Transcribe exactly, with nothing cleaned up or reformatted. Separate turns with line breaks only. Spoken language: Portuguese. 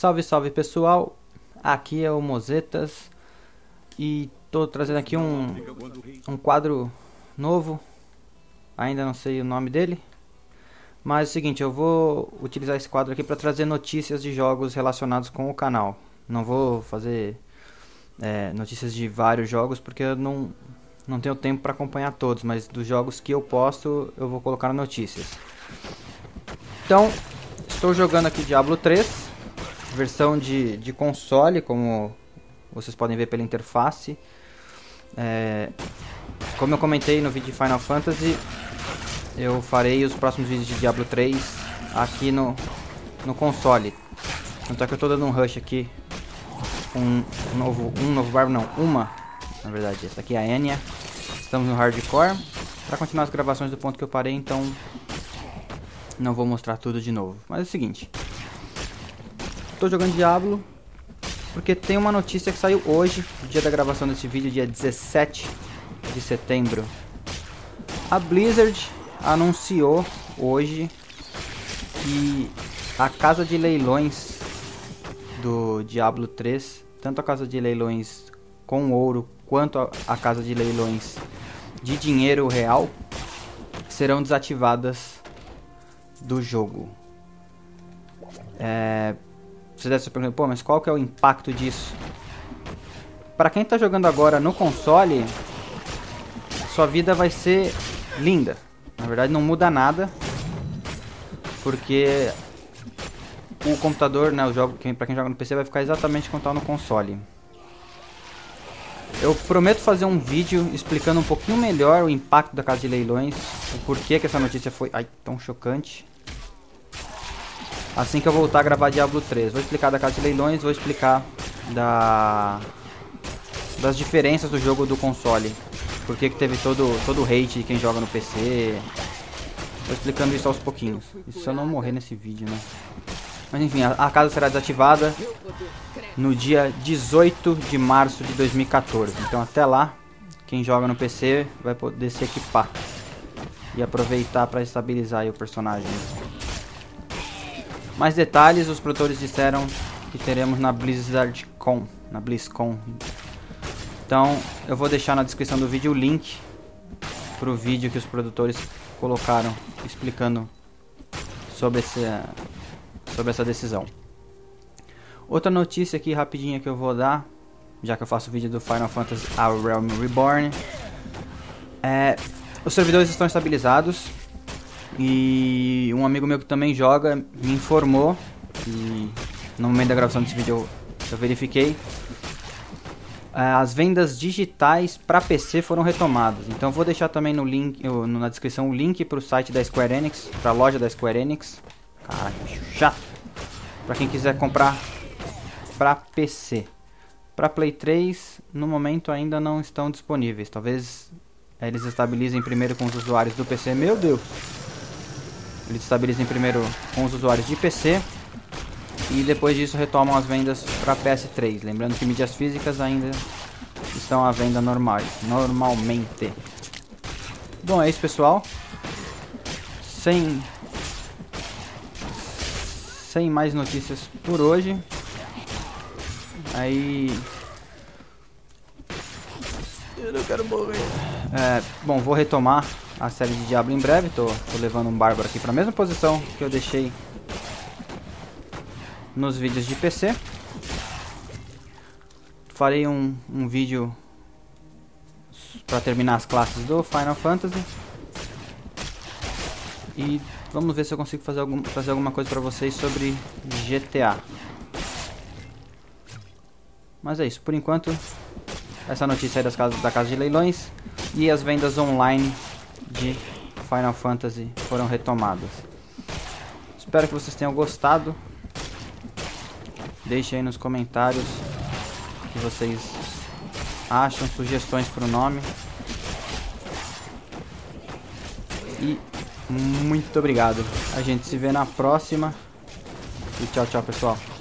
Salve, salve pessoal, aqui é o Mozetas e tô trazendo aqui um, um quadro novo, ainda não sei o nome dele, mas é o seguinte, eu vou utilizar esse quadro aqui para trazer notícias de jogos relacionados com o canal. Não vou fazer é, notícias de vários jogos porque eu não, não tenho tempo para acompanhar todos, mas dos jogos que eu posto eu vou colocar notícias. Então, estou jogando aqui Diablo três. Versão de, de console, como vocês podem ver pela interface. É, como eu comentei no vídeo de Final Fantasy, eu farei os próximos vídeos de Diablo três aqui no, no console. Tanto é que eu estou dando um rush aqui. Um novo, um novo barbo, não, uma. Na verdade, essa aqui é a Enya. Estamos no hardcore. Para continuar as gravações do ponto que eu parei, então não vou mostrar tudo de novo. Mas é o seguinte. Estou jogando Diablo porque tem uma notícia que saiu hoje, no dia da gravação desse vídeo, dia dezessete de setembro. A Blizzard anunciou hoje que a casa de leilões do Diablo três, tanto a casa de leilões com ouro quanto a, a casa de leilões de dinheiro real, serão desativadas do jogo. É... Você deve se perguntar, pô, mas qual que é o impacto disso? Para quem está jogando agora no console, sua vida vai ser linda. Na verdade não muda nada, porque o computador, né, o jogo, para quem joga no P C, vai ficar exatamente como está no console. Eu prometo fazer um vídeo explicando um pouquinho melhor o impacto da casa de leilões, o porquê que essa notícia foi ai, tão chocante. Assim que eu voltar a gravar Diablo três, vou explicar da casa de leilões, vou explicar da das diferenças do jogo do console. Por que que teve todo todo o hate de quem joga no P C. Vou explicando isso aos pouquinhos. Isso se eu não morrer nesse vídeo, né? Mas enfim, a, a casa será desativada no dia dezoito de março de dois mil e quatorze. Então até lá, quem joga no P C vai poder se equipar e aproveitar para estabilizar aí o personagem. Mais detalhes, os produtores disseram que teremos na BlizzardCon, na BlizzCon. Então, eu vou deixar na descrição do vídeo o link para o vídeo que os produtores colocaram explicando sobre, esse, sobre essa decisão. Outra notícia aqui rapidinha que eu vou dar, já que eu faço o vídeo do Final Fantasy A Realm Reborn, é, os servidores estão estabilizados. E um amigo meu que também joga me informou, e no momento da gravação desse vídeo eu, eu verifiquei, as vendas digitais para P C foram retomadas. Então eu vou deixar também no link, na descrição o link para o site da Square Enix, para a loja da Square Enix. Caraca, chato! Para quem quiser comprar para P C. Para Play três, no momento ainda não estão disponíveis. Talvez eles estabilizem primeiro com os usuários do P C. Meu Deus! Eles estabilizem primeiro com os usuários de P C e depois disso retomam as vendas para P S três. Lembrando que mídias físicas ainda estão à venda normal, normalmente. Bom, é isso, pessoal. Sem, sem mais notícias por hoje. Aí... Eu não quero morrer. É, bom, vou retomar a série de Diablo em breve. Tô, tô levando um bárbaro aqui para a mesma posição que eu deixei nos vídeos de P C. Farei um, um vídeo para terminar as classes do Final Fantasy. E vamos ver se eu consigo fazer, algum, fazer alguma coisa para vocês sobre G T A. Mas é isso, por enquanto essa notícia aí das casas, da casa de leilões e as vendas online de Final Fantasy foram retomadas. Espero que vocês tenham gostado. Deixem aí nos comentários o que vocês acham, sugestões para o nome. E muito obrigado. A gente se vê na próxima. E tchau, tchau, pessoal.